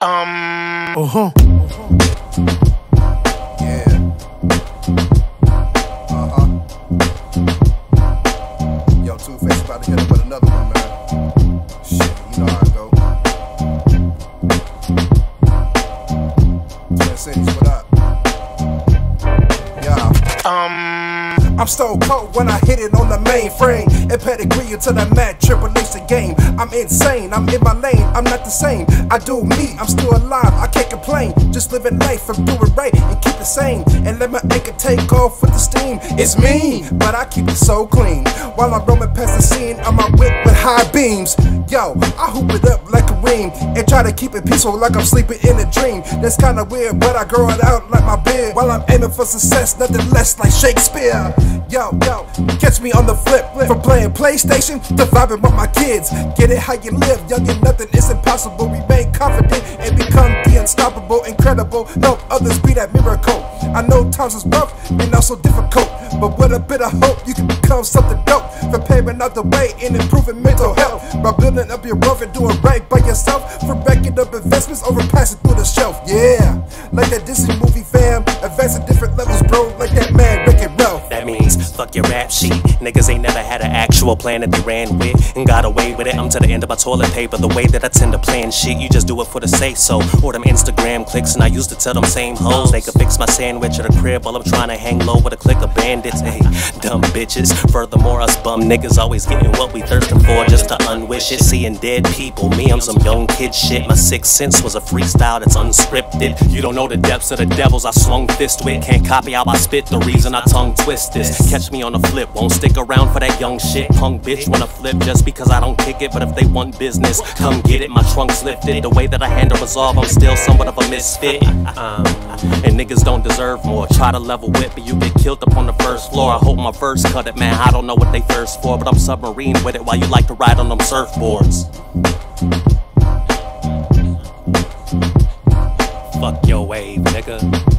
Uh-huh. Yeah. Yo, Two-Face about to hit up with another one, man. Shit, you know how I go. Twin Cities, what up? Yeah. I'm stone cold when I hit it on the mainframe. And pedigree into the mad tribulation game. I'm insane, I'm in my lane, I'm not the same. I do me, I'm still alive, I can't complain. Just living life, I'm doing right and keep it sane. And let my anchor take off with the steam. It's mean, but I keep it so clean. While I'm roaming past the scene, on my whip with high beams. Yo, I hoop it up like a ream and try to keep it peaceful like I'm sleeping in a dream. That's kinda weird, but I grow it out like my beard. While I'm aiming for success, nothing less like Shakespeare. Yo, catch me on the flip from playing PlayStation to vibing with my kids. Get it how you live, young and nothing is impossible. Remain confident and become the unstoppable, incredible. Help others be that miracle. I know times is rough and also difficult, but with a bit of hope you can become something dope. For paving out the way and improving mental health, by building up your wealth and doing right by yourself. For backing up investments over passing through the shelf. Yeah, like that Disney movie fam, advancing different levels, bro. Like that man Rick and Ralph. That means fuck your rap sheet. Niggas ain't never had an actual plan that they ran with and got away with it. I'm to the end of my toilet paper. The way that I tend to plan shit, you just do it for the say so. Or them Instagram clicks, and I used to tell them same hoes they could fix my sandwich at a crib while I'm trying to hang low with a clique of bandits. Hey, dumb bitches. Furthermore, us bum niggas always getting what we thirsting for just to unwish it. Seeing dead people, me, I'm some young kid shit. My sixth sense was a freestyle that's unscripted. You don't know the depths of the devils I swung fist with. Can't copy how I spit, the reason I tongue twist this. Catch me on the flip, won't stick around for that young shit. Punk bitch wanna flip just because I don't kick it, but if they want business, come get it, my trunk's lifted. The way that I handle resolve, I'm still somewhat of a misfit. And niggas don't deserve more. Try to level with, but you get killed up on the first floor. I hope my verse cut it, man, I don't know what they thirst for, but I'm submarine with it while you like to ride on them surfboards. Fuck your wave, nigga.